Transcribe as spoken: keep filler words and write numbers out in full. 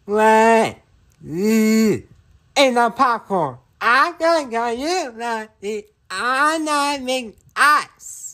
What? Ooh. Ain't no popcorn. I gonna go you like the I not make ice.